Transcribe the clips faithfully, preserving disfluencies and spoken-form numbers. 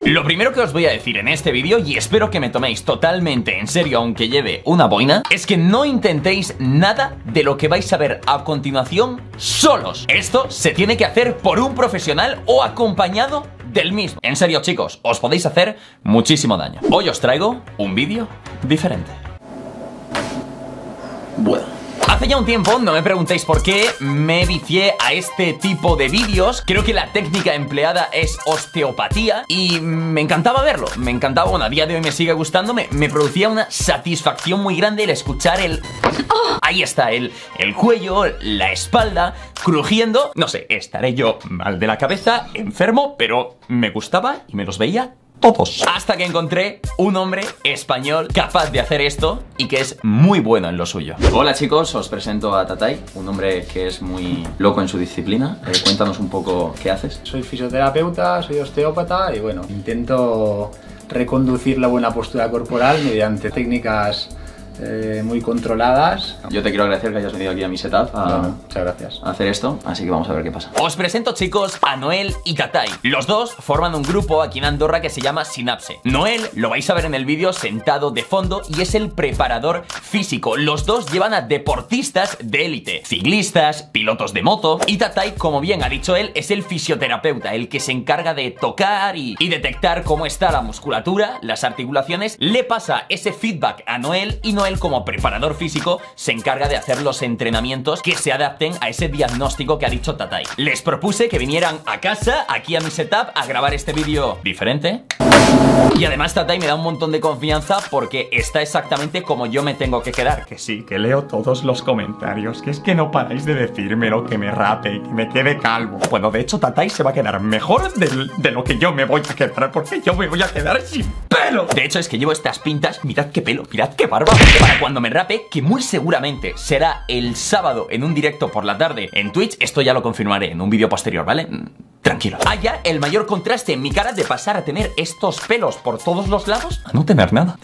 Lo primero que os voy a decir en este vídeo, y espero que me toméis totalmente en serio aunque lleve una boina, es que no intentéis nada de lo que vais a ver a continuación solos. Esto se tiene que hacer por un profesional o acompañado del mismo. En serio, chicos, os podéis hacer muchísimo daño. Hoy os traigo un vídeo diferente. Bueno, hace ya un tiempo, no me preguntéis por qué, me vicié a este tipo de vídeos. Creo que la técnica empleada es osteopatía y me encantaba verlo, me encantaba, bueno, a día de hoy me sigue gustando, me, me producía una satisfacción muy grande el escuchar el... ¡Oh! Ahí está, el, el cuello, la espalda, crujiendo. No sé, estaré yo mal de la cabeza, enfermo, pero me gustaba y me los veía todos. Hasta que encontré un hombre español capaz de hacer esto y que es muy bueno en lo suyo. Hola chicos, os presento a Tatay, un hombre que es muy loco en su disciplina. Eh, cuéntanos un poco qué haces. Soy fisioterapeuta, soy osteópata y bueno, intento reconducir la buena postura corporal mediante técnicas Eh, muy controladas. Yo te quiero agradecer que hayas venido aquí a mi setup a, bueno, muchas gracias. a hacer esto, así que vamos a ver qué pasa. Os presento, chicos, a Noel y Tatay. Los dos forman un grupo aquí en Andorra que se llama Synapse. Noel lo vais a ver en el vídeo sentado de fondo y es el preparador físico. Los dos llevan a deportistas de élite, ciclistas, pilotos de moto. Y Tatay, como bien ha dicho él, es el fisioterapeuta, el que se encarga de tocar y, y detectar cómo está la musculatura, las articulaciones. Le pasa ese feedback a Noel y Noel, como preparador físico, se encarga de hacer los entrenamientos que se adapten a ese diagnóstico que ha dicho Tatay. Les propuse que vinieran a casa, aquí a mi setup, a grabar este vídeo diferente. Y además Tatay me da un montón de confianza porque está exactamente como yo me tengo que quedar. Que sí, que leo todos los comentarios, que es que no paráis de decírmelo, que me rape, que me quede calvo. Bueno, de hecho Tatay se va a quedar mejor de, de lo que yo me voy a quedar, porque yo me voy a quedar sin pelo. De hecho es que llevo estas pintas, mirad qué pelo, mirad qué barba, para cuando me rape, que muy seguramente será el sábado en un directo por la tarde en Twitch. Esto ya lo confirmaré en un vídeo posterior, ¿vale? Tranquilo. Haya el mayor contraste en mi cara de pasar a tener estos pelos por todos los lados a no tener nada.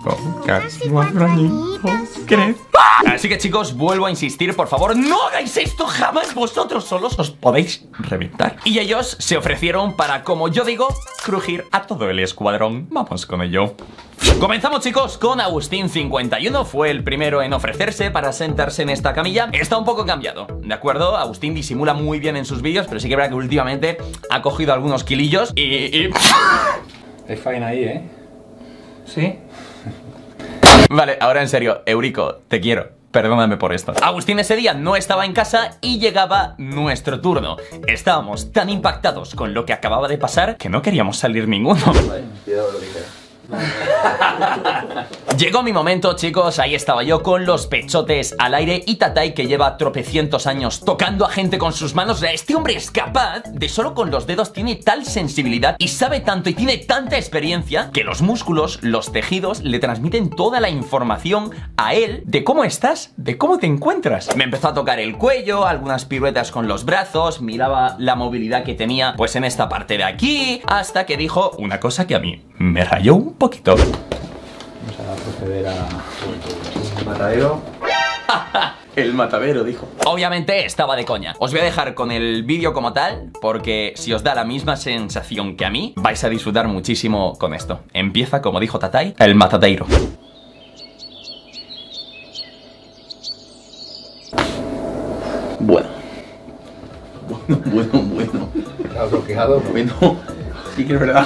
Así que chicos, vuelvo a insistir, por favor, no hagáis esto jamás vosotros solos, os podéis reventar. Y ellos se ofrecieron para, como yo digo, crujir a todo el escuadrón. Vamos con ello. Comenzamos, chicos, con Agustín cincuenta y uno. Fue el primero en ofrecerse para sentarse en esta camilla. Está un poco cambiado, ¿de acuerdo? Agustín disimula muy bien en sus vídeos, pero sí que es verdad que últimamente ha cogido algunos kilillos y... y... Hay faena ahí, ¿eh? ¿Sí? Vale, ahora en serio, Eurico, te quiero. Perdóname por esto. Agustín ese día no estaba en casa y llegaba nuestro turno. Estábamos tan impactados con lo que acababa de pasar que no queríamos salir ninguno. Vale, cuidado lo que queda. Llegó mi momento, chicos, ahí estaba yo con los pechotes al aire y Tatay, que lleva tropecientos años tocando a gente con sus manos. Este hombre es capaz de solo con los dedos, tiene tal sensibilidad y sabe tanto y tiene tanta experiencia que los músculos, los tejidos le transmiten toda la información a él de cómo estás, de cómo te encuentras. Me empezó a tocar el cuello, algunas piruetas con los brazos, miraba la movilidad que tenía pues en esta parte de aquí, hasta que dijo una cosa que a mí me rayó un poquito. Vamos a proceder a... el matadero. El matadero, dijo. Obviamente estaba de coña. Os voy a dejar con el vídeo como tal, porque si os da la misma sensación que a mí, vais a disfrutar muchísimo con esto. Empieza, como dijo Tatay, el matadero. Bueno. Bueno, bueno, bueno. Está bloqueado. Bueno, sí que es verdad.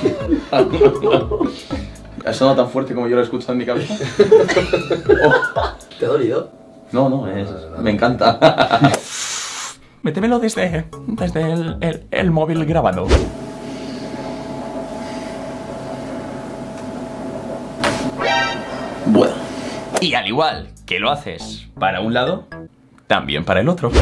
Ha sonado tan fuerte como yo lo he escuchado en mi cabeza. Oh. ¿Te ha dolido? No, no, es, me encanta. Métemelo desde, desde el, el, el móvil grabado. Bueno. Y al igual que lo haces para un lado, también para el otro.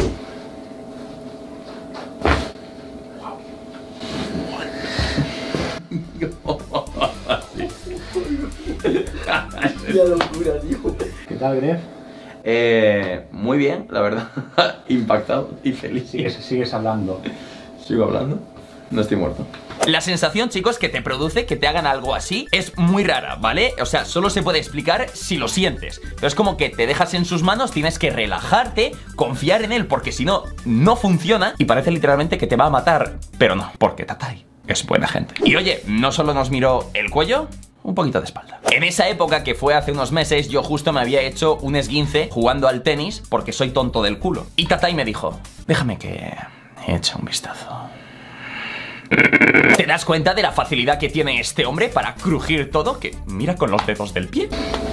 ¡Qué locura, tío! ¿Qué tal, Gref? Eh, muy bien, la verdad. Impactado y feliz. Sigues, sigues hablando. ¿Sigo hablando? No estoy muerto. La sensación, chicos, que te produce que te hagan algo así es muy rara, ¿vale? O sea, solo se puede explicar si lo sientes. Pero es como que te dejas en sus manos, tienes que relajarte, confiar en él, porque si no, no funciona y parece literalmente que te va a matar. Pero no, porque Tatay es buena gente. Y oye, no solo nos miró el cuello, un poquito de espalda. En esa época, que fue hace unos meses, yo justo me había hecho un esguince jugando al tenis porque soy tonto del culo. Y Tatai me dijo, déjame que eche un vistazo. ¿Te das cuenta de la facilidad que tiene este hombre para crujir todo? Que mira con los dedos del pie.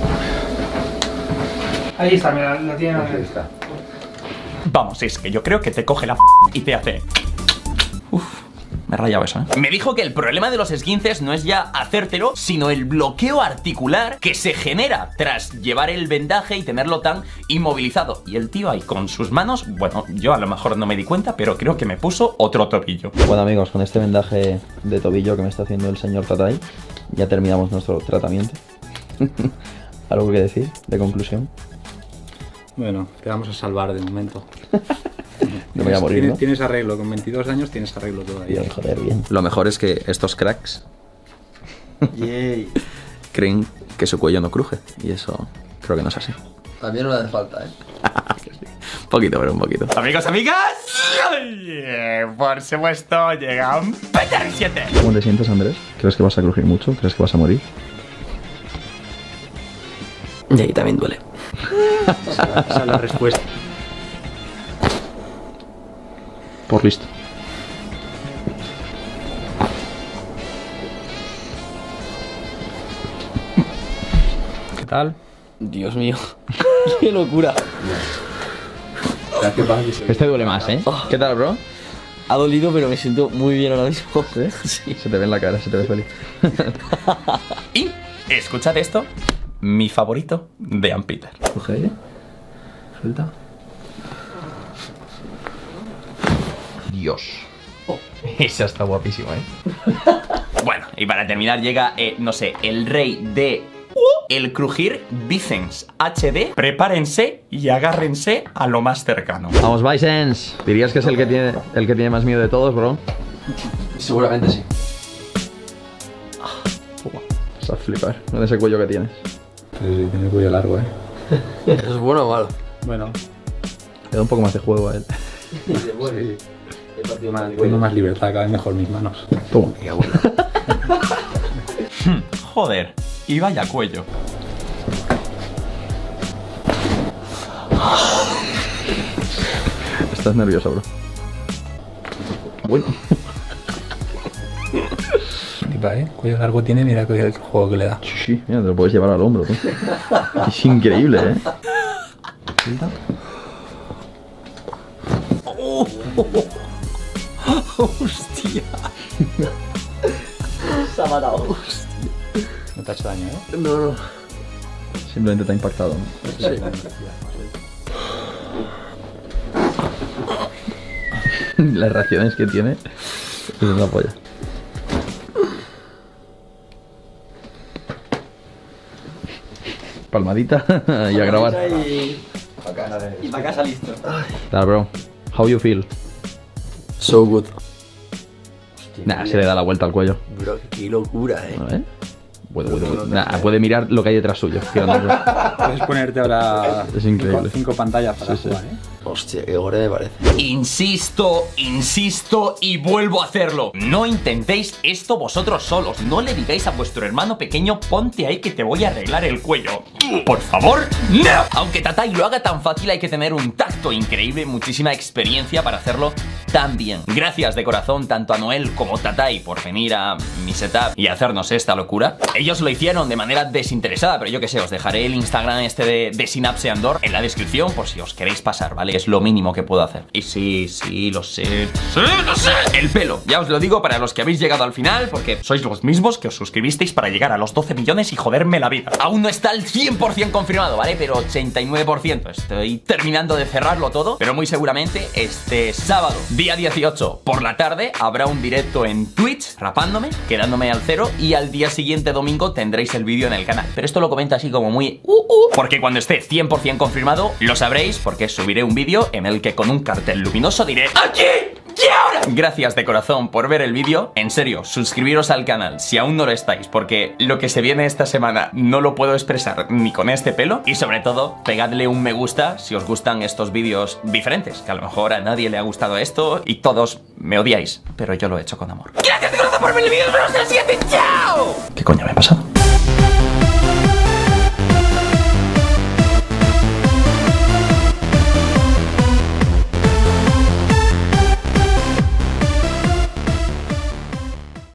Ahí está, mira, la tiene. Ahí está. Vamos, es que yo creo que te coge la f y te hace... Uf, me he rayado eso, ¿eh? Me dijo que el problema de los esguinces no es ya hacértelo, sino el bloqueo articular que se genera tras llevar el vendaje y tenerlo tan inmovilizado. Y el tío ahí con sus manos, bueno, yo a lo mejor no me di cuenta, pero creo que me puso otro tobillo. Bueno amigos, con este vendaje de tobillo que me está haciendo el señor Tatai, ya terminamos nuestro tratamiento. ¿Algo que decir de conclusión? Bueno, te vamos a salvar de momento. No me voy a morir, tienes, ¿no? tienes arreglo, con veintidós años tienes arreglo todavía. Bien, joder, bien. Lo mejor es que estos cracks Yay. creen que su cuello no cruje. Y eso creo que no es así. También no le hace falta, ¿eh? Un poquito, pero un poquito. Amigos, amigas, oye, por supuesto, llega un Peter siete. ¿Cómo te sientes, Andrés? ¿Crees que vas a crujir mucho? ¿Crees que vas a morir? Y ahí también duele. Esa, esa es la respuesta. Por listo. ¿Qué tal? Dios mío. Qué locura. ¿Qué pasa? Este duele más, ¿eh? ¿Qué tal, bro? Ha dolido, pero me siento muy bien ahora mismo. ¿Sí? Sí. Se te ve en la cara, se te ve feliz. Y, escuchad esto, mi favorito de Ann Peter. Coge aire. Suelta. Dios. Esa está guapísima, ¿eh? Bueno, y para terminar llega, eh, no sé, el rey de... el crujir Bíceps H D. Prepárense y agárrense a lo más cercano. Vamos, Vicens. ¿Dirías que es el que tiene el que tiene más miedo de todos, bro? Seguramente sí. Vas a flipar con ese cuello que tienes. Sí, sí, tiene el cuello largo, ¿eh? ¿Eso es bueno o malo? Bueno, Le da un poco más de juego a él. sí. Tengo más libertad, cada vez mejor mis manos. Toma. Joder, y vaya cuello. Estás nervioso, bro. Bueno. Flipa, ¿eh? Cuello largo tiene, mira el juego que le da. Sí, sí, mira, te lo puedes llevar al hombro, tú. Es increíble, ¿eh? Hostia. Se ha matado. No te ha hecho daño, ¿eh? No, no. Simplemente te ha impactado, ¿no? Sí. Las reacciones que tiene es una polla. Palmadita y a grabar. Y, y para casa listo. Dale, bro. How you feel? So good. Nah, se le da la vuelta al cuello. Bro, qué locura, eh. ¿No, eh? Puede, puede, puede. Nah, puede mirar lo que hay detrás suyo. girándose. Puedes ponerte ahora Es increíble. Cinco, cinco pantallas para Sí, sí. jugar, ¿eh? Hostia, qué gore me parece. Insisto, insisto y vuelvo a hacerlo. No intentéis esto vosotros solos. No le digáis a vuestro hermano pequeño, ponte ahí que te voy a arreglar el cuello. Por favor, no. Aunque Tatai lo haga tan fácil, hay que tener un tacto increíble y muchísima experiencia para hacerlo tan bien. Gracias de corazón tanto a Noel como Tatai por venir a mi setup y hacernos esta locura. Ellos lo hicieron de manera desinteresada, pero yo que sé, os dejaré el Instagram este de, de Synapse Andor en la descripción por si os queréis pasar, ¿vale? Es lo mínimo que puedo hacer. Y sí, sí, lo sé. Sí, lo sé. El pelo, ya os lo digo para los que habéis llegado al final, porque sois los mismos que os suscribisteis para llegar a los doce millones y joderme la vida. Aún no está el cien por cien confirmado, ¿vale? Pero ochenta y nueve por ciento. Estoy terminando de cerrarlo todo, pero muy seguramente este sábado, día dieciocho, por la tarde, habrá un directo en Twitch, rapándome, quedándome al cero, y al día siguiente, domingo, tendréis el vídeo en el canal. Pero esto lo comento así como muy... Uh, uh, porque cuando esté cien por cien confirmado, lo sabréis, porque subiré un vídeo en el que con un cartel luminoso diré: ¡aquí Y ahora, gracias de corazón por ver el vídeo. En serio, suscribiros al canal si aún no lo estáis, porque lo que se viene esta semana no lo puedo expresar ni con este pelo. Y sobre todo, pegadle un me gusta si os gustan estos vídeos diferentes, que a lo mejor a nadie le ha gustado esto y todos me odiáis, pero yo lo he hecho con amor. Gracias de corazón por ver el vídeo, nos vemos en el siguiente. ¡Chao! ¿Qué coño me ha pasado?